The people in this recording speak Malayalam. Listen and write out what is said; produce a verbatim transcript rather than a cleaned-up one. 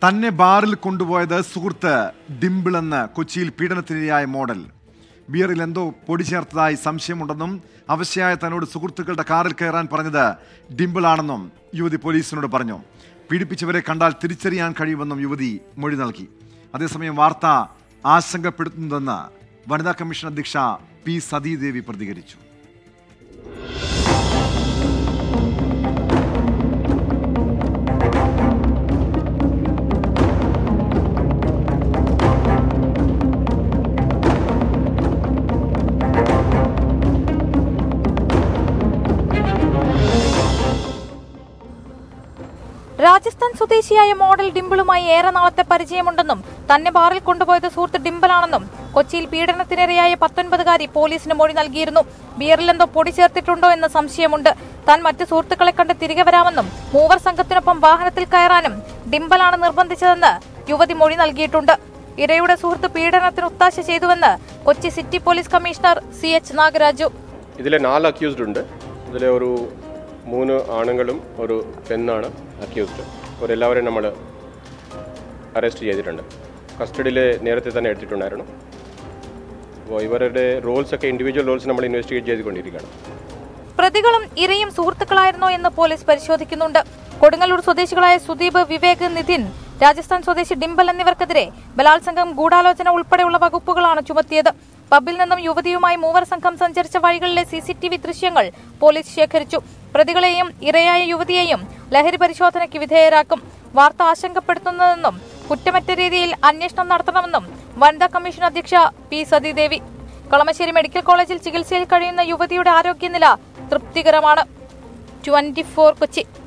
തന്നെ ബാറിൽ കൊണ്ടുപോയത് സുഹൃത്ത് ഡിംപിൾ എന്ന കൊച്ചിയിൽ പീഡനത്തിനിരയായ മോഡൽ. ബിയറിൽ എന്തോ പൊടി ചേർത്തതായി സംശയമുണ്ടെന്നും അവശയായ തന്നോട് സുഹൃത്തുക്കളുടെ കാറിൽ കയറാൻ പറഞ്ഞത് ഡിംപിൾ ആണെന്നും യുവതി പോലീസിനോട് പറഞ്ഞു. പീഡിപ്പിച്ചവരെ കണ്ടാൽ തിരിച്ചറിയാൻ കഴിയുമെന്നും യുവതി മൊഴി നൽകി. അതേസമയം വാർത്ത ആശങ്കപ്പെടുത്തുന്നതെന്ന് വനിതാ കമ്മീഷൻ അധ്യക്ഷ പി സതീദേവി പ്രതികരിച്ചു. രാജസ്ഥാൻ സ്വദേശിയായ മോഡൽ ഡിംപിളുമായി ഏറെ നാളത്തെ പരിചയമുണ്ടെന്നും തന്നെ ബാറിൽ കൊണ്ടുപോയത് സുഹൃത്ത് ഡിംപിളാണെന്നും കൊച്ചിയിൽ പീഡനത്തിനിരയായ പത്തൊൻപതുകാരി പോലീസിന് മൊഴി നൽകിയിരുന്നു. ബിയറിൽ എന്തോ പൊടി ചേർത്തിട്ടുണ്ടോ എന്ന് സംശയമുണ്ട്. താൻ മറ്റു സുഹൃത്തുക്കളെ കണ്ട് തിരികെ വരാമെന്നും മൂവർ സംഘത്തിനൊപ്പം വാഹനത്തിൽ കയറാനും ഡിംപിളാണ് നിർബന്ധിച്ചതെന്ന് യുവതി മൊഴി നൽകിയിട്ടുണ്ട്. ഇരയുടെ സുഹൃത്ത് പീഡനത്തിന് ഒത്താശ ചെയ്തുവെന്ന് Kochi city police commissioner C H Nagaraju. ഇതിലെ നാല് അക്യൂസ്ഡ് ഉണ്ട്. ഇതിലെ ഒരു മൂന്ന് ആണുങ്ങളും ഒരു പെണ്ണാണ് അക്യൂസ്ഡ്. അവരെല്ലാവരെയും നമ്മൾ അറസ്റ്റ് ചെയ്തിട്ടുണ്ട്. കസ്റ്റഡിയിൽ നേരത്തെ തന്നെ എടുത്തിട്ടുണ്ടായിരുന്നു. അപ്പോൾ ഇവരുടെ റോൾസ് ഒക്കെ ഇൻഡിവിജ്വൽ റോൾസ് നമ്മൾ ഇൻവെസ്റ്റിഗേറ്റ് ചെയ്തുകൊണ്ടിരിക്കുകയാണ്. പ്രതികളും ഇരയും സുഹൃത്തുക്കളായിരുന്നോ എന്ന് പോലീസ് പരിശോധിക്കുന്നുണ്ട്. കൊടുങ്ങല്ലൂർ സ്വദേശികളായ സുദീപ്, വിവേക്, നിതിൻ, രാജസ്ഥാൻ സ്വദേശി ഡിംപിൾ എന്നിവർക്കെതിരെ ബലാത്സംഗം, ഗൂഢാലോചന ഉൾപ്പെടെയുള്ള വകുപ്പുകളാണ് ചുമത്തിയത്. പബ്ബിൽ നിന്നും യുവതിയുമായി മൂവർ സംഘം സഞ്ചരിച്ച വഴികളിലെ സി സി ടി വി ദൃശ്യങ്ങൾ പോലീസ് ശേഖരിച്ചു. പ്രതികളെയും ഇരയായ യുവതിയെയും ലഹരി പരിശോധനയ്ക്ക് വിധേയരാക്കും. വാർത്ത ആശങ്കപ്പെടുത്തുന്നതെന്നും കുറ്റമറ്റ രീതിയിൽ അന്വേഷണം നടത്തണമെന്നും വനിതാ കമ്മീഷൻ അധ്യക്ഷ പി സതീദേവി. കളമശ്ശേരി മെഡിക്കൽ കോളേജിൽ ചികിത്സയിൽ കഴിയുന്ന യുവതിയുടെ ആരോഗ്യനില തൃപ്തികരമാണ്. Twenty four Kochi.